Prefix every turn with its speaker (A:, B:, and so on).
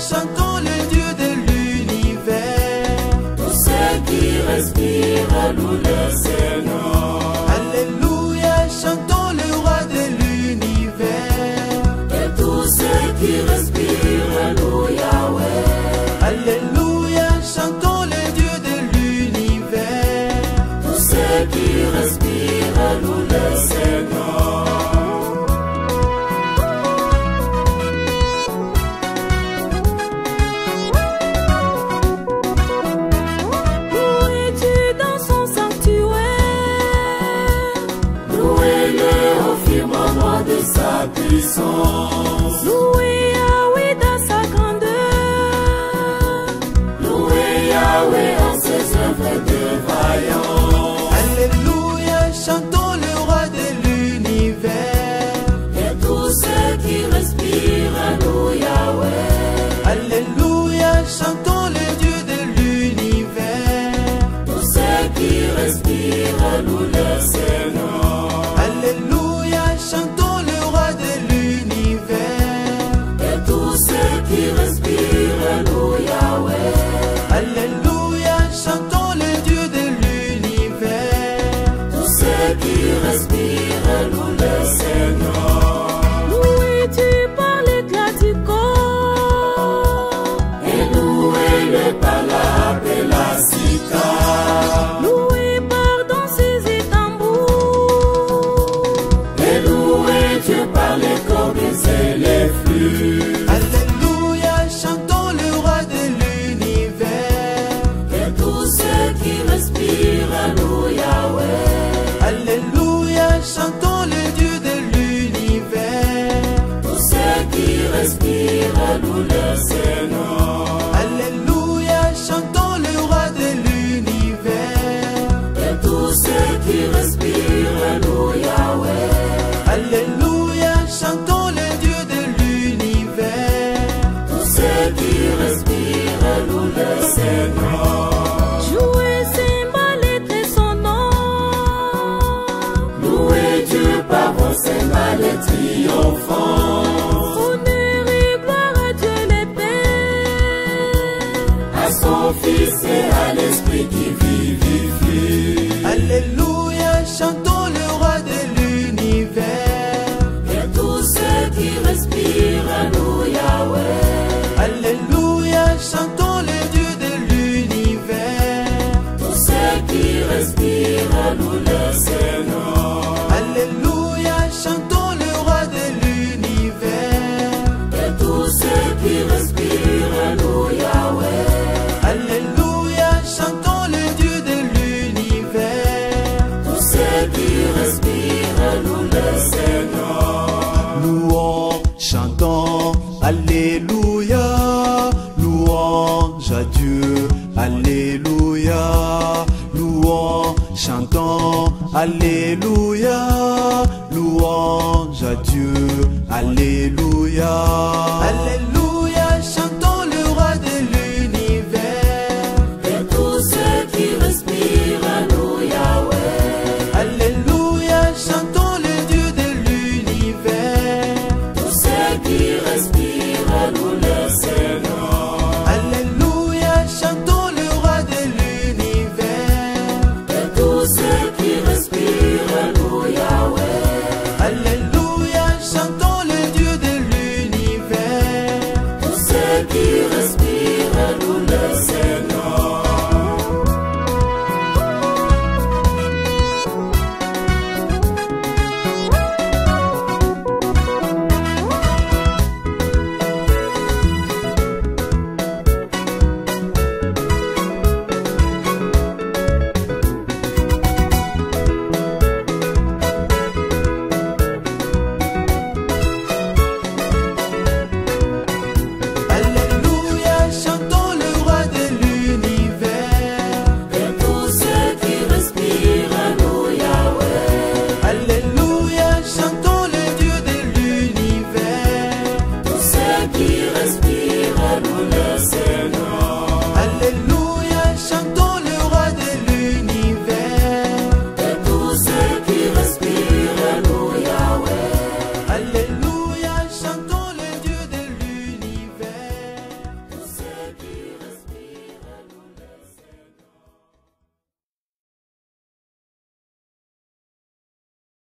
A: chantons le Dieu de l'univers.
B: Tous ceux qui respirent, nous le Seigneur.
A: Alléluia, chantons le roi de l'univers.
B: Et tous ceux qui respirent, nous Yahweh.
A: Alléluia, chantons le Dieu de l'univers.
B: Tous ceux qui respirent, nous le Seigneur.
C: Louez-tu dans son sanctuaire.
B: Louez-le au firmament de sa puissance.
C: Louez Yahweh dans sa grandeur.
B: Louez Yahweh en ses œuvres de vaillance.
A: Alléluia, chantons le roi de l'univers.
B: Et tous ceux qui respirent, nous Yahweh.
A: Alléluia, chantons le Dieu de l'univers.
B: Tous ceux qui respirent, nous le Seigneur.
A: Alléluia, chantons le roi de l'univers.
B: Et tous ceux qui respirent, nous Yahweh.
A: Alléluia, chantons le Dieu de l'univers.
B: Tous ceux qui respirent, nous le Seigneur.
C: Louez-tu par l'éclat du corps.
B: Et louez-le par la harpe et la cithare.
C: Louez par danses et tambours.
B: Et louez Dieu par les cordes et les flûtes.
A: Alléluia, chantons le roi de l'univers.
B: Et tous ceux qui respirent, nous Yahweh.
A: Alléluia, chantons le Dieu de l'univers.
B: Tous ceux qui respirent, nous le Seigneur.
A: Alléluia, chantons le roi de l'univers.
B: Et tous ceux qui respirent, nous Yahweh.
A: Alléluia, chantons le Dieu de l'univers.
B: Tous ceux qui respirent, nous le Seigneur.
C: Jouez cymbales et tressonnants.
B: Louez Dieu par vos cymbales triomphants.
C: Honneur et gloire à Dieu le Père.
B: À son Fils et à l'Esprit qui vivifie.
A: Alléluia, chantons le roi de l'univers.
B: Et tous ceux qui respirent, nous Yahweh.
A: Alléluia, chantons le Dieu de l'univers.
B: Tous ceux qui respirent, nous le Seigneur.
A: Alléluia, chantons le roi de l'univers.
B: Et tous ceux qui respirent, nous Yahweh.
A: Alléluia, chantons le Dieu de l'univers.
B: Tous ceux qui respirent, nous le Seigneur.
A: Louons, chantons, Alléluia. Louange à Dieu, Alléluia. Louons, chantons, Alléluia. Louange à Dieu, Alléluia.